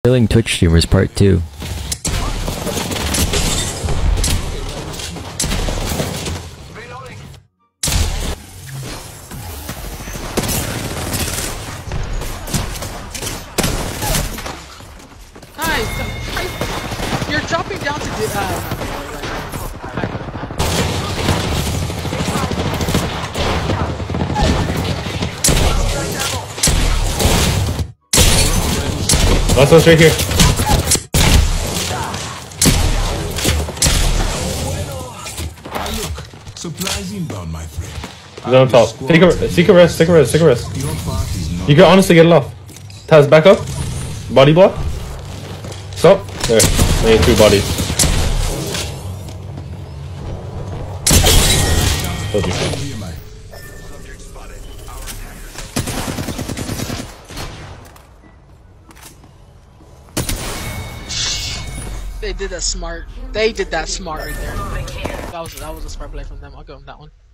Killing Twitch streamers part 2. Hi, you're dropping down to the Last one's right here. Look, supplies inbound, my friend. He's on top. Take a seek a rest, take a rest, take a rest. You can honestly get it off. Taz, back up. Body block. Stop. There. Made 2 bodies. Told you. They did that smart. They did that smart right there. That was a smart play from them. I'll give them that one.